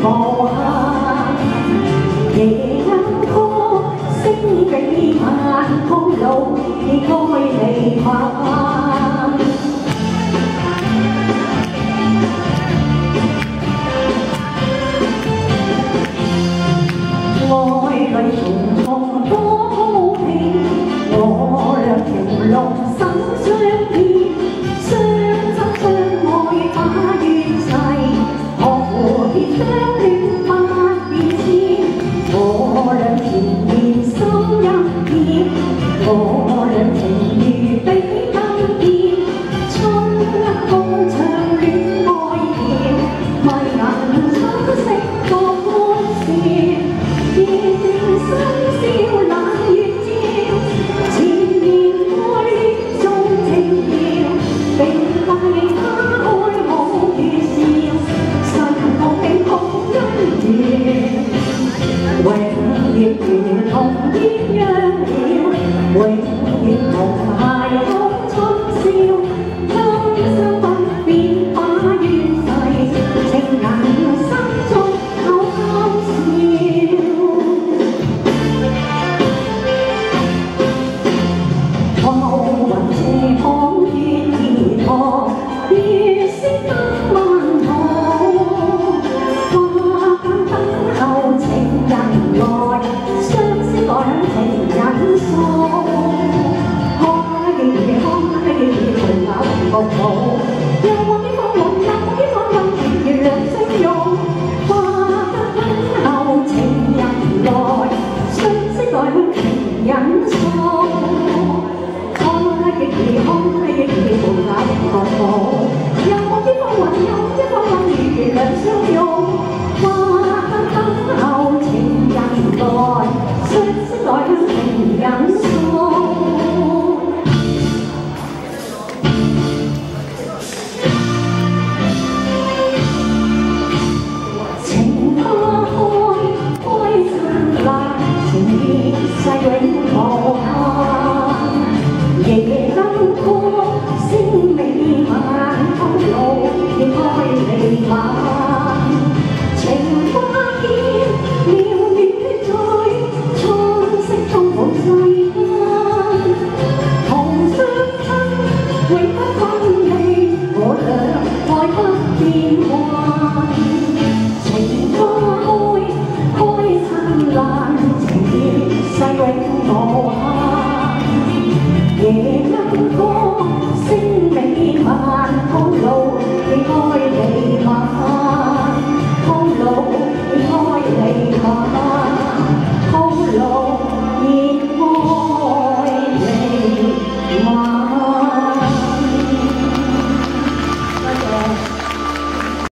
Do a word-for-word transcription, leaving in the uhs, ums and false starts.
無限。夜鶯歌，聲幾萬，空路愛離盼。愛侶重重多鋪平，我倆條路心相牽，相親相愛把緣齊，學蝴蝶相戀百變遷。我倆甜言心一片，我倆情如比登天，春一風唱戀愛調，迷眼春色各歡笑。夜靜深宵冷月照，纏綿愛戀中情調，並帶他開好月笑，世間各境同恩怨，永遠如同鴛鴦鳥，永遠同諧哭春宵，今生不變把緣齊，情眼心中口口笑。浮雲斜傍月兒塘，月色燈漫途，花間等候情人來，相思來向情人訴。花嘅夜花嘅夜隨柳木舞，又望幾放夢，又望幾放夢，月亮相擁。花間等候情人來，相思來向情人訴。夜空嘅夜陪柳木舞，又望啲風雲，又望啲風雲，月亮相擁。